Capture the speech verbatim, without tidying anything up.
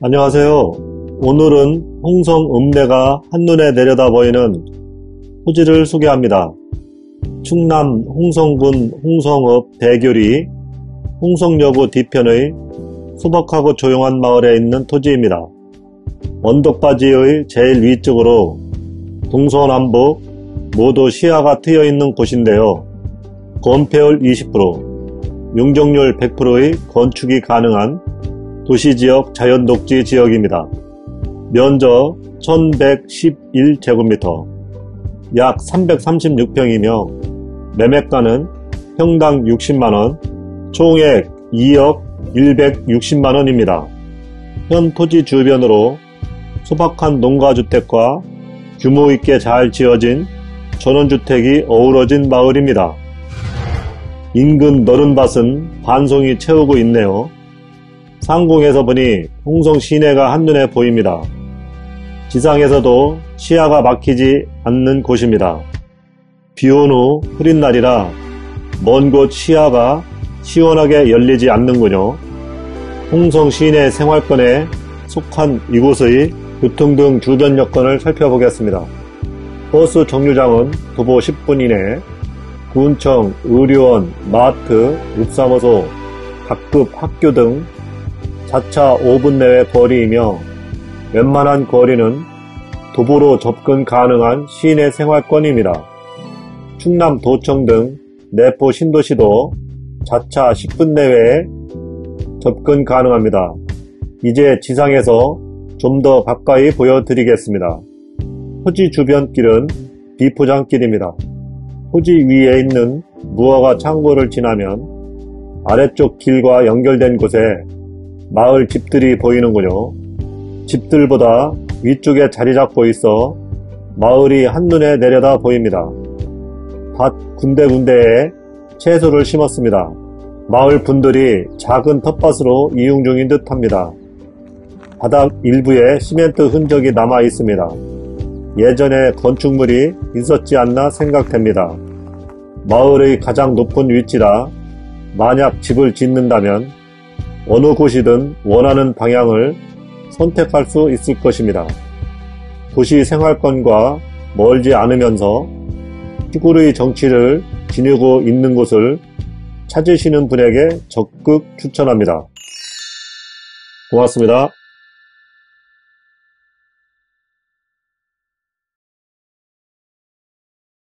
안녕하세요. 오늘은 홍성 읍내가 한눈에 내려다 보이는 토지를 소개합니다. 충남 홍성군 홍성읍 대교리 홍성여고 뒤편의 소박하고 조용한 마을에 있는 토지입니다. 언덕바지의 제일 위쪽으로 동서남북 모두 시야가 트여있는 곳인데요. 건폐율 이십 퍼센트, 용적률 백 퍼센트의 건축이 가능한 도시지역 자연독지 지역입니다. 면적 천백십일 제곱미터, 약 삼백삼십육 평이며 매매가는 평당 육십만원, 총액 이억 일백육십만원입니다. 현 토지 주변으로 소박한 농가주택과 규모있게 잘 지어진 전원주택이 어우러진 마을입니다. 인근 너른 밭은 반송이 채우고 있네요. 상공에서 보니 홍성 시내가 한눈에 보입니다. 지상에서도 시야가 막히지 않는 곳입니다. 비온 후 흐린 날이라 먼 곳 시야가 시원하게 열리지 않는군요. 홍성 시내 생활권에 속한 이곳의 교통 등 주변 여건을 살펴보겠습니다. 버스 정류장은 도보 십 분 이내, 군청, 의료원, 마트, 읍사무소, 각급 학교 등 자차 오 분 내외 거리이며 웬만한 거리는 도보로 접근 가능한 시내 생활권입니다. 충남도청 등 내포 신도시도 자차 십 분 내외에 접근 가능합니다. 이제 지상에서 좀 더 가까이 보여드리겠습니다. 토지 주변 길은 비포장길입니다. 토지 위에 있는 무허가 창고를 지나면 아래쪽 길과 연결된 곳에 마을 집들이 보이는군요. 집들보다 위쪽에 자리 잡고 있어 마을이 한눈에 내려다 보입니다. 밭 군데군데에 채소를 심었습니다. 마을 분들이 작은 텃밭으로 이용 중인 듯 합니다. 바닥 일부에 시멘트 흔적이 남아 있습니다. 예전에 건축물이 있었지 않나 생각됩니다. 마을의 가장 높은 위치라 만약 집을 짓는다면 어느 곳이든 원하는 방향을 선택할 수 있을 것입니다. 도시 생활권과 멀지 않으면서 시골의 정치를 지니고 있는 곳을 찾으시는 분에게 적극 추천합니다. 고맙습니다.